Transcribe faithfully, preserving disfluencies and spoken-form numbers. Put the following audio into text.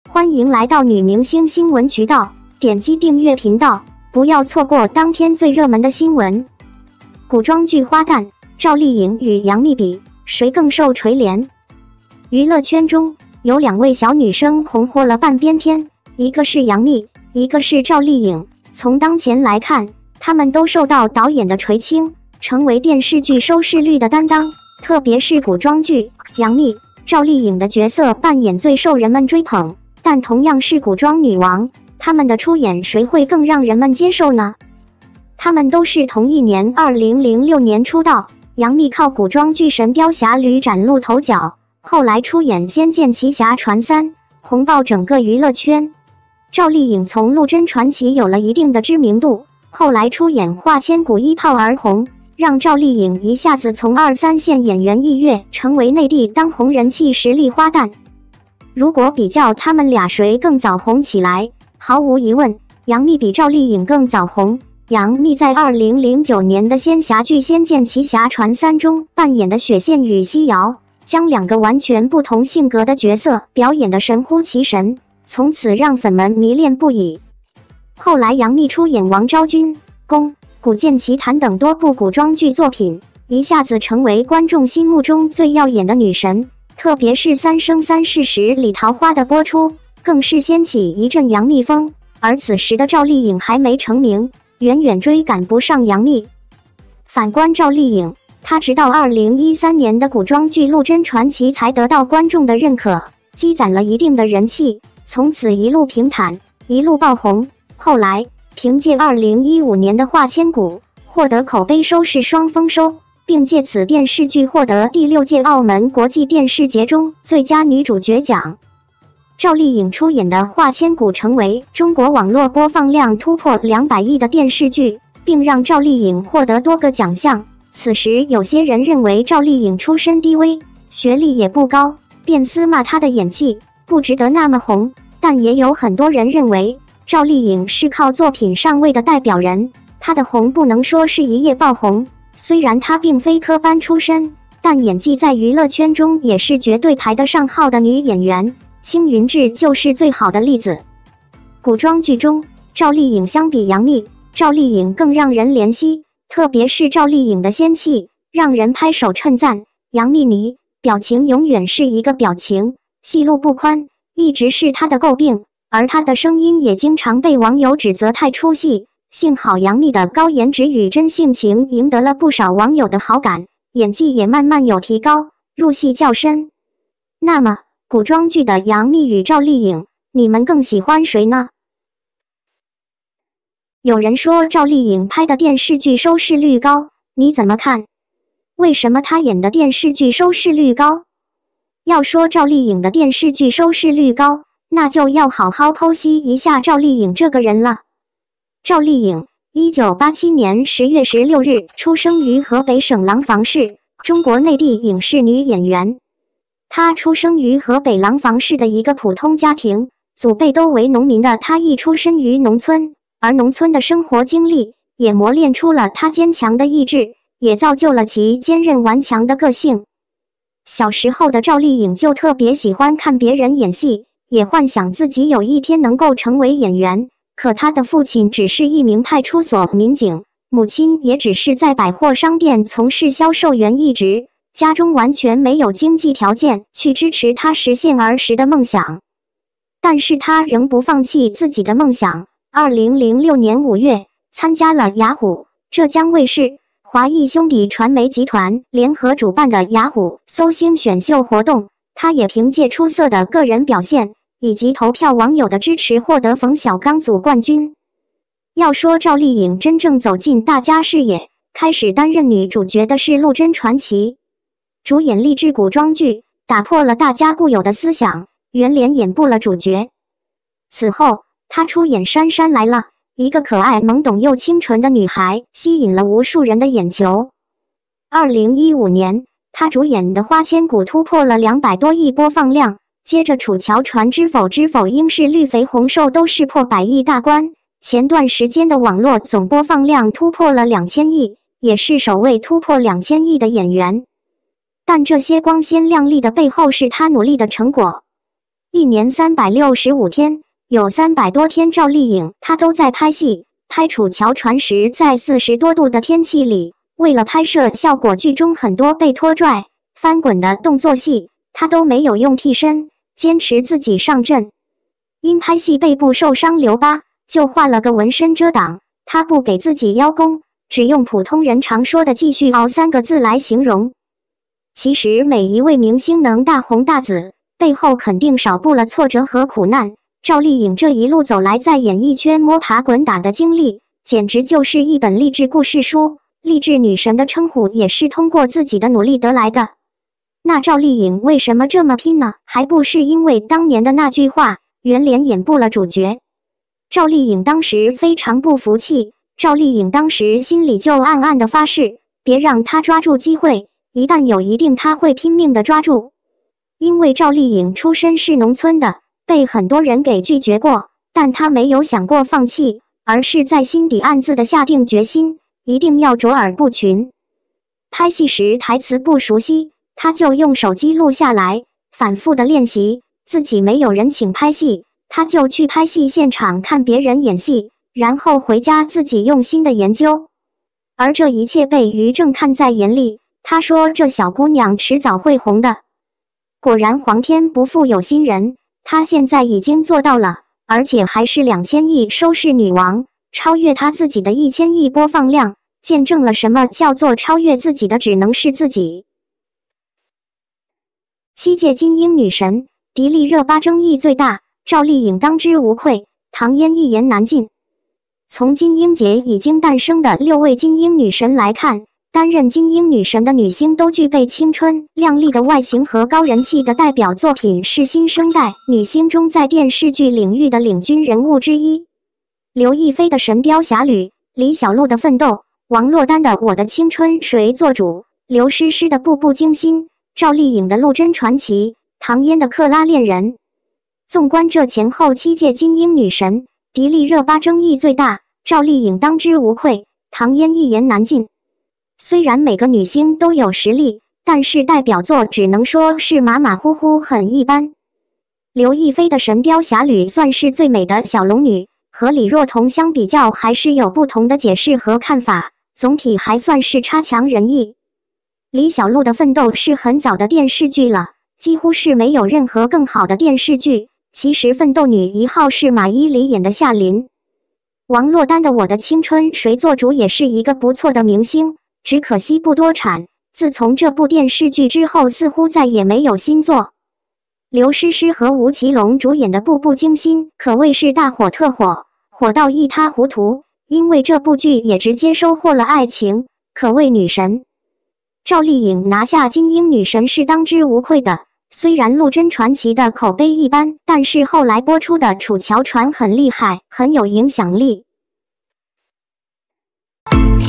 欢迎来到女明星新闻渠道，点击订阅频道，不要错过当天最热门的新闻。古装剧花旦赵丽颖与杨幂比，谁更受垂怜？娱乐圈中有两位小女生红火了半边天，一个是杨幂，一个是赵丽颖。从当前来看，她们都受到导演的垂青，成为电视剧收视率的担当。特别是古装剧，杨幂、赵丽颖的角色扮演最受人们追捧。但同样是古装女王，她们的出演谁会更让人们接受呢？她们都是同一年二零零六年出道，杨幂靠古装剧《神雕侠侣》崭露头角，后来出演《仙剑奇侠传三》，红爆整个娱乐圈。赵丽颖从《陆贞传奇》有了一定的知名度，后来出演《画千古》一炮而红，让赵丽颖一下子从二三线演员一跃成为内地当红人气实力花旦。如果比较他们俩谁更早红起来，毫无疑问，杨幂比赵丽颖更早红。杨幂在二零零九年的仙侠剧《仙剑奇侠传三》中扮演的雪线与西瑶，将两个完全不同性格的角色表演得神乎其神，从此让粉们迷恋不已。后来杨幂出演《王昭君》《宫》《古剑奇谭》等多部古装剧作品，一下子成为观众心目中最耀眼的女神。特别是《三生三世十里桃花》的播出，更是掀起一阵杨幂风。而此时的赵丽颖还没成名，远远追赶不上杨幂。反观赵丽颖，她直到二零一三年的古装剧《陆贞传奇》才得到观众的认可，积攒了一定的人气，从此一路平坦，一路爆红。后来凭借二零一五年的《画千古》获得口碑收视双丰收，并借此电视剧获得第六届澳门国际电视节中最佳女主角奖。赵丽颖出演的《画千古》成为中国网络播放量突破两百亿的电视剧，并让赵丽颖获得多个奖项。此时有些人认为赵丽颖出身低微，学历也不高，便撕骂她的演技不值得那么红。但也有很多人认为赵丽颖是靠作品上位的代表人，她的红不能说是一夜爆红。虽然她并非科班出身，但演技在娱乐圈中也是绝对排得上号的女演员。青云志就是最好的例子。古装剧中，赵丽颖相比杨幂，赵丽颖更让人怜惜，特别是赵丽颖的仙气，让人拍手称赞。杨幂你表情永远是一个表情，戏路不宽，一直是她的诟病，而她的声音也经常被网友指责太出戏。幸好杨幂的高颜值与真性情赢得了不少网友的好感，演技也慢慢有提高，入戏较深。那么，古装剧的杨幂与赵丽颖，你们更喜欢谁呢？有人说赵丽颖拍的电视剧收视率高，你怎么看？为什么她演的电视剧收视率高？要说赵丽颖的电视剧收视率高，那就要好好剖析一下赵丽颖这个人了。赵丽颖，一九八七年十月十六日出生于河北省廊坊市，中国内地影视女演员。她出生于河北廊坊市的一个普通家庭，祖辈都为农民的她亦出身于农村，而农村的生活经历也磨练出了她坚强的意志，也造就了其坚韧顽强的个性。小时候的赵丽颖就特别喜欢看别人演戏，也幻想自己有一天能够成为演员。可他的父亲只是一名派出所民警，母亲也只是在百货商店从事销售员一职，家中完全没有经济条件去支持他实现儿时的梦想。但是他仍不放弃自己的梦想。二零零六年五月，参加了雅虎、浙江卫视、华谊兄弟传媒集团联合主办的雅虎搜星选秀活动，他也凭借出色的个人表现以及投票网友的支持，获得冯小刚组冠军。要说赵丽颖真正走进大家视野，开始担任女主角的是《陆贞传奇》，主演励志古装剧，打破了大家固有的思想，圆脸演不了主角。此后，她出演《杉杉来了》，一个可爱懵懂又清纯的女孩，吸引了无数人的眼球。二零一五年，她主演的《花千骨》突破了两百多亿播放量。接着楚乔传知否知否应是绿肥红瘦都是破百亿大关，前段时间的网络总播放量突破了两千亿，也是首位突破两千亿的演员。但这些光鲜亮丽的背后是他努力的成果。 一年三百六十五天，有三百多天赵丽颖她都在拍戏。拍《楚乔传》时，在四十多度的天气里，为了拍摄效果，剧中很多被拖拽、翻滚的动作戏，她都没有用替身，坚持自己上阵。因拍戏背部受伤留疤，就画了个纹身遮挡。她不给自己邀功，只用普通人常说的继续熬三个字来形容。其实每一位明星能大红大紫，背后肯定少不了挫折和苦难。赵丽颖这一路走来，在演艺圈摸爬滚打的经历，简直就是一本励志故事书。励志女神的称呼也是通过自己的努力得来的。那赵丽颖为什么这么拼呢？还不是因为当年的那句话，圆脸演不了主角。赵丽颖当时非常不服气，赵丽颖当时心里就暗暗的发誓，别让她抓住机会，一旦有一定她会拼命的抓住。因为赵丽颖出身是农村的，被很多人给拒绝过，但她没有想过放弃，而是在心底暗自的下定决心，一定要卓尔不群。拍戏时台词不熟悉，她就用手机录下来，反复的练习。自己没有人请拍戏，她就去拍戏现场看别人演戏，然后回家自己用心的研究。而这一切被于正看在眼里，他说这小姑娘迟早会红的。果然皇天不负有心人，她现在已经做到了，而且还是两千亿收视女王，超越她自己的一千亿播放量，见证了什么叫做超越自己的只能是自己。七届金鹰女神迪丽热巴争议最大，赵丽颖当之无愧，唐嫣一言难尽。从金鹰节已经诞生的六位金鹰女神来看，担任金鹰女神的女星都具备青春靓丽的外形和高人气的代表作品，是新生代女星中在电视剧领域的领军人物之一。刘亦菲的《神雕侠侣》，李小璐的《奋斗》，王珞丹的《我的青春谁做主》，刘诗诗的《步步惊心》，赵丽颖的《陆贞传奇》，唐嫣的《克拉恋人》。纵观这前后七届金鹰女神，迪丽热巴争议最大，赵丽颖当之无愧，唐嫣一言难尽。虽然每个女星都有实力，但是代表作只能说是马马虎虎，很一般。刘亦菲的《神雕侠侣》算是最美的小龙女，和李若彤相比较还是有不同的解释和看法，总体还算是差强人意。李小璐的《奋斗》是很早的电视剧了，几乎是没有任何更好的电视剧。其实奋斗女一号是马伊琍演的夏琳。王珞丹的《我的青春谁做主》也是一个不错的明星，只可惜不多产，自从这部电视剧之后似乎再也没有新作。刘诗诗和吴奇隆主演的《步步惊心》可谓是大火特火，火到一塌糊涂，因为这部剧也直接收获了爱情，可谓女神。赵丽颖拿下金鹰女神是当之无愧的，虽然《陆贞传奇》的口碑一般，但是后来播出的《楚乔传》很厉害，很有影响力。